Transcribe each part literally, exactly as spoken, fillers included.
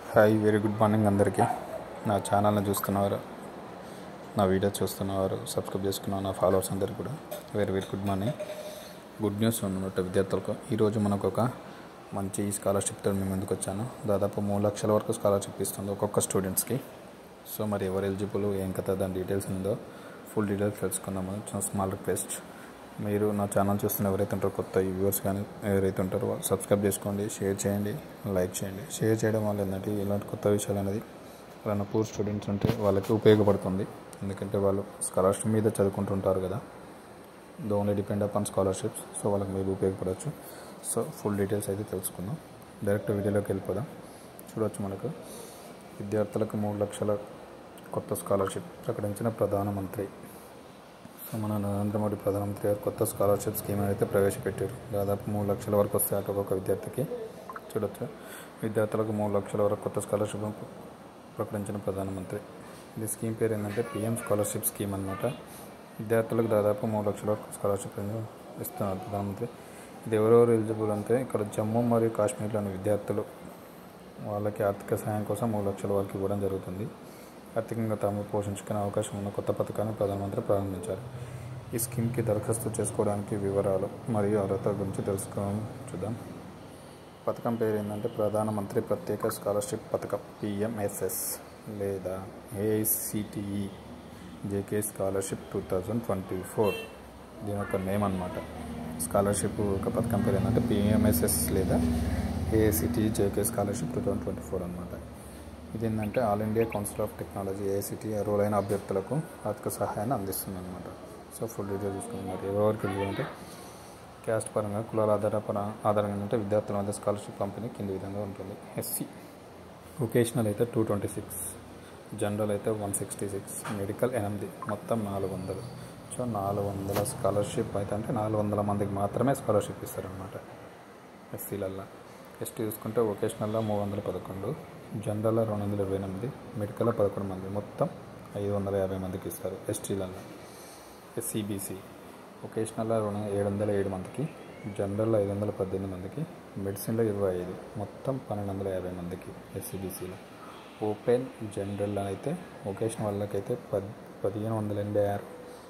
Hi very good morning అందరికీ. నా ఛానల్ని చూస్తున్నవారు, నా వీడియో చూస్తున్నవారు, సబ్స్క్రైబ్ చేసుకున్న నా ఫాలోవర్స్ అందరికీ కూడా very very good morning. Good news ఉన్నట్టు విద్యార్థులకు ఈరోజు మనకు ఒక మంచి స్కాలర్షిప్తో మేము ముందుకు వచ్చాను. దాదాపు మూడు లక్షల వరకు స్కాలర్షిప్ ఇస్తుంది ఒక్కొక్క స్టూడెంట్స్కి. సో మరి ఎవరు ఎలిజిబుల్, ఏం కథ, దాని డీటెయిల్స్ ఉందో ఫుల్ డీటెయిల్స్ తెలుసుకుందాము. స్మాల్ రిక్వెస్ట్, మీరు నా ఛానల్ చూస్తున్న ఎవరైతే ఉంటారో, కొత్త వ్యూవర్స్ కానీ ఎవరైతే ఉంటారో సబ్స్క్రైబ్ చేసుకోండి, షేర్ చేయండి, లైక్ చేయండి. షేర్ చేయడం వల్ల ఏంటంటే ఇలాంటి కొత్త విషయాలు అనేది ఎవరైనా పూర్ స్టూడెంట్స్ ఉంటే వాళ్ళకి ఉపయోగపడుతుంది. ఎందుకంటే వాళ్ళు స్కాలర్షిప్ మీద చదువుకుంటుంటారు కదా, the only depend upon scholarships. So వాళ్ళకి మీరు ఉపయోగపడవచ్చు. సో ఫుల్ డీటెయిల్స్ అయితే తెలుసుకుందాం. డైరెక్ట్ వీడియోలోకి వెళ్ళిపోదాం. చూడవచ్చు, మనకు విద్యార్థులకు మూడు లక్షల కొత్త స్కాలర్షిప్ ప్రకటించిన ప్రధానమంత్రి. సో మన నరేంద్ర మోడీ ప్రధానమంత్రి గారు కొత్త స్కాలర్షిప్ స్కీమ్ అయితే ప్రవేశపెట్టారు. దాదాపు మూడు లక్షల వరకు వస్తాయి అటు ఒక్కొక్క విద్యార్థికి. చూడొచ్చు, విద్యార్థులకు మూడు లక్షల వరకు కొత్త స్కాలర్షిప్ ప్రకటించిన ప్రధానమంత్రి. ఈ స్కీమ్ పేరు ఏంటంటే పిఎం స్కాలర్షిప్ స్కీమ్ అనమాట. విద్యార్థులకు దాదాపు మూడు లక్షల వరకు స్కాలర్షిప్ ఇస్తున్నారు ప్రధానమంత్రి. ఇది ఎవరెవరు ఎలిజిబుల్ అంటే, ఇక్కడ జమ్మూ మరియు కాశ్మీర్లోని విద్యార్థులు వాళ్ళకి ఆర్థిక సహాయం కోసం మూడు లక్షల వరకు ఇవ్వడం జరుగుతుంది. ఆర్థికంగా తాము పోషించుకునే అవకాశం ఉన్న కొత్త పథకాన్ని ప్రధానమంత్రి ప్రారంభించారు. ఈ స్కీమ్కి దరఖాస్తు చేసుకోవడానికి వివరాలు మరియు అర్హత గురించి తెలుసుకోవడం చూద్దాం. పథకం పేరు ఏంటంటే ప్రధానమంత్రి ప్రత్యేక స్కాలర్షిప్ పథకం, పిఎంఎస్ఎస్ లేదా AICTE JK scholarship two thousand twenty four దీని యొక్క నేమ్ అనమాట. స్కాలర్షిప్ ఒక పథకం పేరు ఏంటంటే పిఎంఎస్ఎస్ లేదా AICTE JK scholarship two thousand twenty four అనమాట. ఇది ఏంటంటే all India council of technology AICTE అర్హులైన అభ్యర్థులకు ఆర్థిక సహాయాన్ని అందిస్తుంది అనమాట. సో ఫుల్ డీటెయిల్ చూసుకున్నారు. ఎవరికి అంటే క్యాస్ట్ పరంగా, కులాల ఆధార పర ఆధారంగా అంటే విద్యార్థుల మధ్య స్కాలర్షిప్ పంపిణీ కింది విధంగా ఉంటుంది. ఎస్సీ వొకేషనల్ అయితే టూ ట్వంటీ సిక్స్ జనరల్ అయితే వన్ సిక్స్టీ సిక్స్ మెడికల్ ఎనిమిది, మొత్తం నాలుగు వందలు. సో నాలుగు వందల స్కాలర్షిప్ అయితే అంటే నాలుగు వందల మందికి మాత్రమే స్కాలర్షిప్ ఇస్తారనమాట ఎస్సీలల్లో. ఎస్టీ చూసుకుంటే వొకేషనల్లో మూడు వందల పదకొండు, జనరల్లో రెండు వందల ఇరవై ఎనిమిది, మెడికల్లో పదకొండు మంది, మొత్తం ఐదు వందల యాభై మందికి ఇస్తారు ఎస్టీలలో. ఎస్సీబీసీ వొకేషనల్లో రెండు ఏడు వందల ఏడు మందికి, జనరల్లో ఐదు వందల పద్దెనిమిది మందికి, మెడిసిన్లో ఇరవై ఐదు, మొత్తం పన్నెండు వందల యాభై మందికి ఎస్సీబీసీలో. ఓపెన్ జనరల్ అయితే వొకేషన్ వాళ్ళకైతే పద్ పదిహేను వందల ఎనభై ఆరు,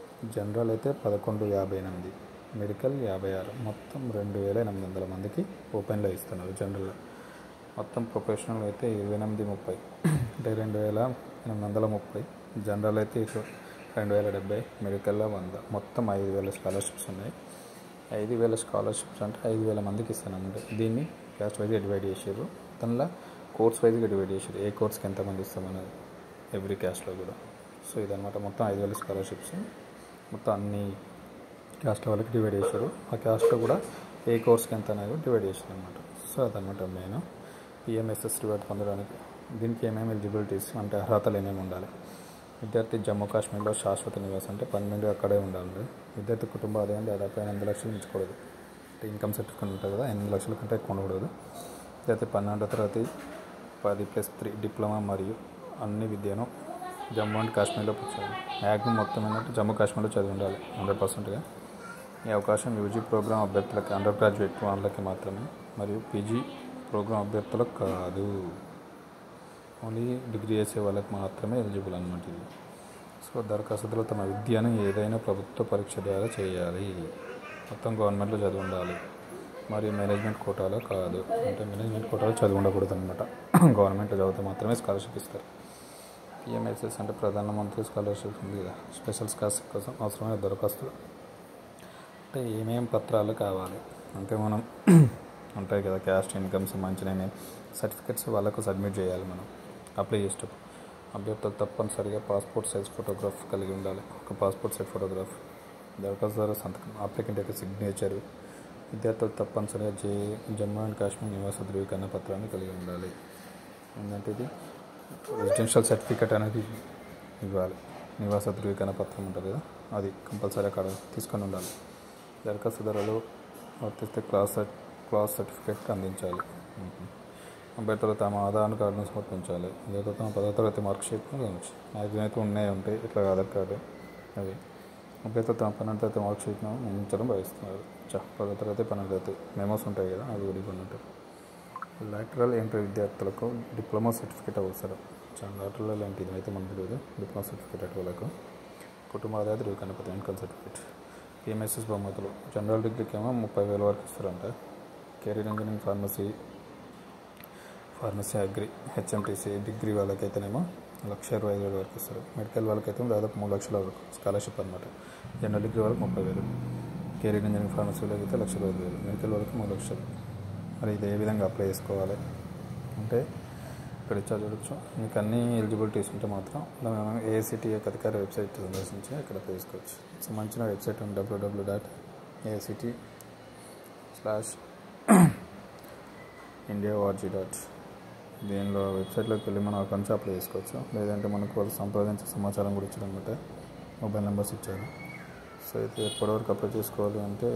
జనరల్ అయితే పదకొండు యాభై ఎనిమిది, మెడికల్ యాభై ఆరు, మొత్తం రెండు వేల ఎనిమిది వందల మందికి ఓపెన్లో ఇస్తున్నారు. జనరల్లో మొత్తం ప్రొఫెషనల్ అయితే ఇరవై ఎనిమిది ముప్పై అంటే రెండు వేల ఎనిమిది వందల ముప్పై, జనరల్ అయితే రెండు వేల డెబ్బై, మెడికల్లో వంద, మొత్తం ఐదు వేల స్కాలర్షిప్స్ ఉన్నాయి. ఐదు వేల స్కాలర్షిప్స్ అంటే ఐదు వేల మందికి ఇస్తానంటే దీన్ని క్యాస్ట్ వైజ్గా డివైడ్ చేసారు. దానిలో కోర్స్ వైజ్గా డివైడ్ చేసారు, ఏ కోర్స్కి ఎంతమంది ఇస్తామన్నది ఎవ్రీ క్యాస్ట్లో కూడా. సో ఇదనమాట మొత్తం ఐదు వేల స్కాలర్షిప్స్ మొత్తం అన్ని క్యాస్ట్ వాళ్ళకి డివైడ్ చేశారు. ఆ క్యాస్ట్లో కూడా ఏ కోర్స్కి ఎంత అనేది డివైడ్ చేశారు అనమాట. సో అదనమాట మెయిన్ పిఎంఎస్ఎస్ రివార్డ్ పొందడానికి. దీనికి ఏమేమి ఎలిజిబిలిటీస్ అంటే అర్హతలు ఏమేమి ఉండాలి. విద్యార్థి జమ్మూ కాశ్మీర్లో శాశ్వత నివాసం అంటే పన్నెండు అక్కడే ఉండాలి. విద్యార్థి కుటుంబ ఆదాయం దాదాపు ఎనిమిది లక్షలు మించకూడదు. అంటే ఇన్కమ్ సర్టిఫికేట్ ఉంటుంది కదా, ఎనిమిది లక్షల కంటే ఎక్కువ ఉండకూడదు. విద్యార్థి పన్నెండో తరగతి పది ప్లస్ త్రీ డిప్లొమా మరియు అన్ని విద్యను జమ్మూ అండ్ కాశ్మీర్లో పుచ్చాలి. మ్యాక్సిమం మొత్తం ఏంటంటే జమ్మూ కాశ్మీర్లో చదివి ఉండాలి హండ్రెడ్ పర్సెంట్గా. ఈ అవకాశం యూజీ ప్రోగ్రామ్ అభ్యర్థులకి, అండర్ గ్రాడ్యుయేట్ వాళ్ళకి మాత్రమే, మరియు పీజీ ప్రోగ్రామ్ అభ్యర్థులకు కాదు. ఓన్లీ డిగ్రీ చేసే వాళ్ళకి మాత్రమే ఎలిజిబుల్ అనమాట ఇది. సో దరఖాస్తులో తమ విద్యను ఏదైనా ప్రభుత్వ పరీక్ష ద్వారా చేయాలి. మొత్తం గవర్నమెంట్లో చదివి ఉండాలి. మరియు మేనేజ్మెంట్ కోటాలో కాదు, అంటే మేనేజ్మెంట్ కోటాలో చదివి ఉండకూడదు అనమాట. గవర్నమెంట్ చదివితే మాత్రమే స్కాలర్షిప్ ఇస్తారు. పిఎంఎస్ఎస్ అంటే ప్రధానమంత్రి స్కాలర్షిప్ ఉంది కదా, స్పెషల్ స్కాలర్షిప్ కోసం అవసరమైన దరఖాస్తులు అంటే ఏమేం పత్రాలు కావాలి అంటే మనం ఉంటాయి కదా, క్యాస్ట్ ఇన్కమ్ సంబంధించిన సర్టిఫికెట్స్ వాళ్ళకు సబ్మిట్ చేయాలి. మనం అప్లై చేసేటప్పుడు అభ్యర్థులు తప్పనిసరిగా పాస్పోర్ట్ సైజ్ ఫోటోగ్రాఫ్ కలిగి ఉండాలి. ఒక పాస్పోర్ట్ సైజ్ ఫోటోగ్రాఫ్, దరఖాస్తుదారు సంతకం, అప్లికెంట్ యొక్క సిగ్నేచరు. విద్యార్థులు తప్పనిసరిగా జే జమ్మూ అండ్ కాశ్మీర్ నివాస ధృవీకరణ పత్రాన్ని కలిగి ఉండాలి. ఏంటంటే ఇది రెసిడెన్షియల్ సర్టిఫికేట్ అనేది ఇవ్వాలి. నివాస ధృవీకరణ పత్రం ఉంటుంది కదా, అది కంపల్సరీ అక్కడ తీసుకొని ఉండాలి. దరఖాస్తుదారులు వర్తిస్తే క్లాస్ క్లాస్ సర్టిఫికేట్ అందించాలి. అభ్యర్థులు తమ ఆధార్ కార్డును సమర్పించాలి. లేదా తమ పదో తరగతి మార్క్ షీట్ను అందించాలి. మ్యాక్సిమం అయితే ఉన్నాయి ఉంటాయి ఇట్లా ఆధార్ కార్డు అవి. అభ్యర్థులు తమ పన్నెండు తరగతి మార్క్ షీట్ను అందించడం భావిస్తున్నారు. చ పదో తరగతి పన్నెండు తరగతి మెమోస్ ఉంటాయి కదా, అవి కూడా ఇవ్వనుంటారు. లాటరల్ ఎంట్రీ విద్యార్థులకు డిప్లొమా సర్టిఫికేట్ అవసరం. చాలా లాటరల్ ఎంట్రీ అయితే మనకు తెలియదు. డిప్లొమా సర్టిఫికేట్ వాళ్ళకు కుటుంబ ఆదాయ ధృవీకరణ పత్రం ఇన్కమ్ సర్టిఫికేట్. పిఎంఎస్ఎస్ బహుమతులు జనరల్ డిగ్రీకి ఏమో ముప్పై వేల వరకు ఇస్తారంట. Career engineering pharmacy pharmacy agri HMTC degree వాళ్ళకైతేనేమో లక్ష ఇరవై ఐదు వేల వరకు ఇస్తారు. మెడికల్ వాళ్ళకైతే దాదాపు మూడు లక్షల వరకు స్కాలర్షిప్ అనమాట. జనరల్ డిగ్రీ వాళ్ళకి ముప్పై వేలు, కెరీర్ ఇంజనీరింగ్ ఫార్మసీ వాళ్ళకి అయితే లక్ష ఇరవై ఐదు వేలు, మెడికల్ వాళ్ళకి మూడు లక్షలు. మరి ఇది ఏ విధంగా అప్లై చేసుకోవాలి అంటే ఇక్కడ ఇచ్చా చూడొచ్చు. మీకు అన్ని ఎలిజిబిలిటీస్ ఉంటే మాత్రం ఏఐసిటి యొక్క అధికార వెబ్సైట్ సందర్శించి అక్కడ అప్లై చేసుకోవచ్చు. సంబంధించిన వెబ్సైట్ ఉంది W W dot AICT slash India org dot. దీనిలో వెబ్సైట్లోకి వెళ్ళి మనం అక్కడి నుంచి అప్లై చేసుకోవచ్చు. లేదంటే మనకు వాళ్ళు సంప్రదించే సమాచారం కూడా ఇచ్చారనమాట. మొబైల్ నెంబర్స్ ఇచ్చారు. సో అయితే ఎప్పటివరకు అప్లై చేసుకోవాలి అంటే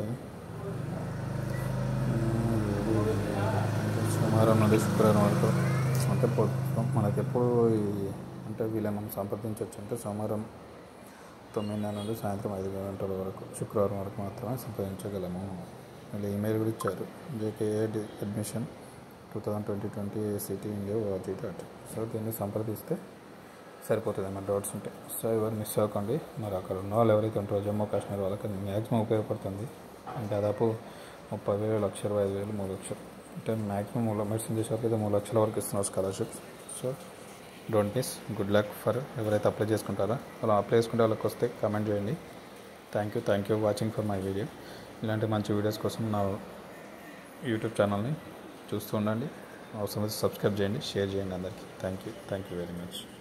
సోమవారం నుండి శుక్రవారం వరకు అంటే మనకి ఎప్పుడు అంటే వీళ్ళే మనం సంప్రదించవచ్చు అంటే సోమవారం తొమ్మిదిన్నర నుండి సాయంత్రం ఐదు గంటల వరకు, శుక్రవారం వరకు మాత్రమే సంప్రదించగలము. వీళ్ళు ఈమెయిల్ కూడా ఇచ్చారు JKA admission two thousand twenty twenty ACT India org dot. So దీన్ని సంప్రదిస్తే సరిపోతుంది అన్నమాట డౌట్స్ ఉంటాయి. సో ఎవరు మిస్ అవ్వకండి. మరి అక్కడ ఉన్న వాళ్ళు ఎవరైతే ఉంటారో జమ్మూ కాశ్మీర్ వాళ్ళకి మ్యాక్సిమం ఉపయోగపడుతుంది. దాదాపు ముప్పై వేలు, లక్ష ఇరవై ఐదు వేలు, మూడు లక్షలు అంటే మ్యాక్సిమం మూడు మెడిసిన్ చేసే వరకు అయితే మూడు లక్షల వరకు ఇస్తున్నారు scholarships. So don't miss. Good luck for ఎవరైతే అప్లై చేసుకుంటారో అలా అప్లై చేసుకుంటే వాళ్ళకి వస్తే కామెంట్ చేయండి. Thank you thank you watching for my video. ఇలాంటి మంచి వీడియోస్ కోసం నా యూట్యూబ్ ఛానల్ని చూస్తూ ఉండండి. అవసరమైతే సబ్స్క్రైబ్ చేయండి, షేర్ చేయండి అందరికీ. Thank you thank you very much.